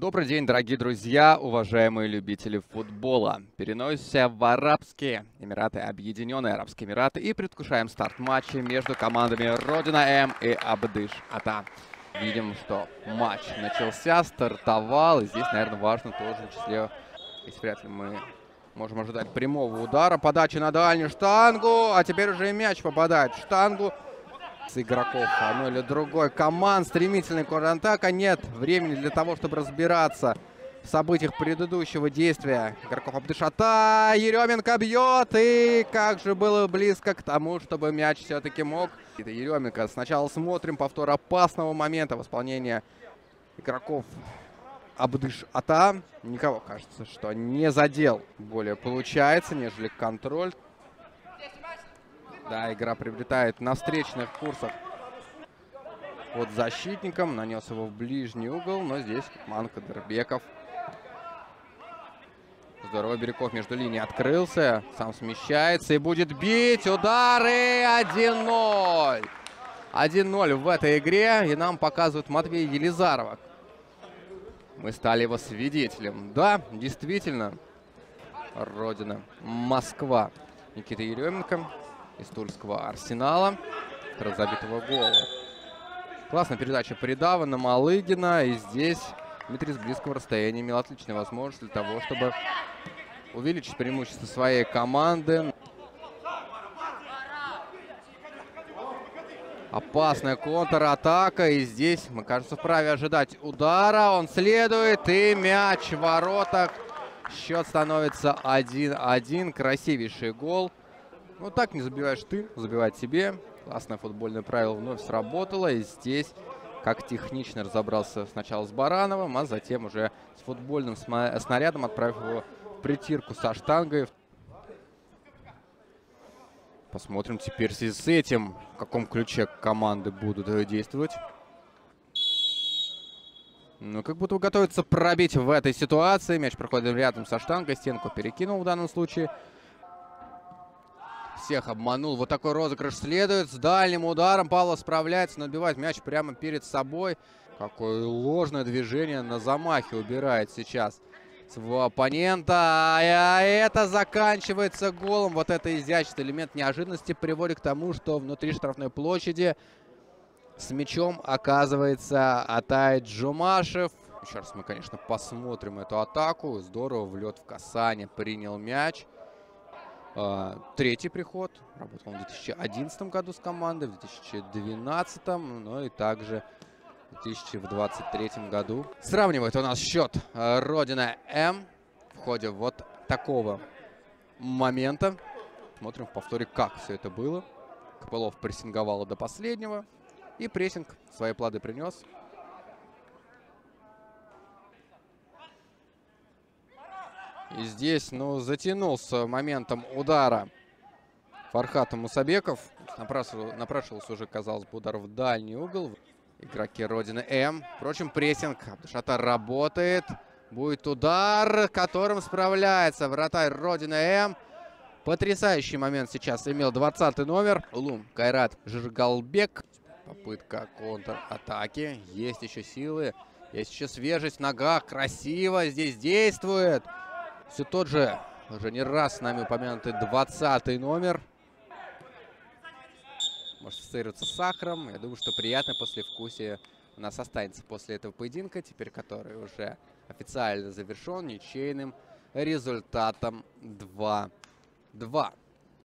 Добрый день, дорогие друзья, уважаемые любители футбола. Переносимся в Арабские Эмираты, Объединенные Арабские Эмираты, и предвкушаем старт матча между командами Родина М и Абдыш-Ата. Видим, что матч начался, стартовал, и здесь, наверное, важно тоже, в числе, если вряд ли мы можем ожидать прямого удара, подачи на дальнюю штангу, а теперь уже и мяч попадает в штангу. С игроков одной или другой команд. Стремительная контратака. Нет времени для того, чтобы разбираться в событиях предыдущего действия игроков Абдыш-Ата. Еременко бьет. И как же было близко к тому, чтобы мяч все-таки мог. Это Еременко. Сначала смотрим повтор опасного момента в исполнении игроков Абдыш-Ата. Никого, кажется, что не задел. Более получается, нежели контроль. Да, игра приобретает на встречных курсах под защитником. Нанес его в ближний угол, но здесь Манко Дербеков. Здорово, Бирюков между линией открылся. Сам смещается и будет бить. Удары 1-0. 1-0 в этой игре. И нам показывают Матвея Елизарова. Мы стали его свидетелем. Да, действительно. Родина Москва. Никита Еременко из Тульского Арсенала. Разобитого гола. Классная передача Придава на Малыгина. И здесь Дмитрий с близкого расстояния имел отличную возможность для того, чтобы увеличить преимущество своей команды. Опасная контратака. И здесь мы, кажется, вправе ожидать удара. Он следует. И мяч в воротах. Счет становится 1-1. Красивейший гол. Ну, так не забиваешь ты, забивать себе. Классное футбольное правило вновь сработало. И здесь, как технично разобрался сначала с Барановым, а затем уже с футбольным снарядом, отправив его в притирку со штангой. Посмотрим теперь в связи с этим, в каком ключе команды будут действовать. Ну, как будто готовится пробить в этой ситуации. Мяч проходит рядом со штангой, стенку перекинул в данном случае. Всех обманул. Вот такой розыгрыш следует. С дальним ударом Павлов справляется, но отбивает мяч прямо перед собой. Какое ложное движение на замахе убирает сейчас своего оппонента. А это заканчивается голом. Вот это изящный элемент неожиданности приводит к тому, что внутри штрафной площади с мячом оказывается Атай Джумашев. Еще раз мы, конечно, посмотрим эту атаку. Здорово, влет в касание, принял мяч. Третий приход. Работал в 2011 году с командой, в 2012, но и также в 2023 году. Сравнивает у нас счет Родина М в ходе вот такого момента. Смотрим в повторе, как все это было. Копылов прессинговал до последнего. И прессинг свои плоды принес. И здесь, ну, затянулся моментом удара Фархат Мусабеков. Напрашивался уже, казалось бы, удар в дальний угол. Игроки Родины М. Впрочем, прессинг Абдыш-Ата работает. Будет удар, которым справляется вратарь Родины М. Потрясающий момент сейчас имел 20-й номер. Улум Кайрат Жиргалбек. Попытка контратаки. Есть еще силы. Есть еще свежесть в ногах. Красиво здесь действует. Все тот же, уже не раз с нами упомянутый 20-й номер. Может ассоциироваться с сахаром. Я думаю, что приятное послевкусие у нас останется после этого поединка. Теперь который уже официально завершен ничейным результатом 2-2.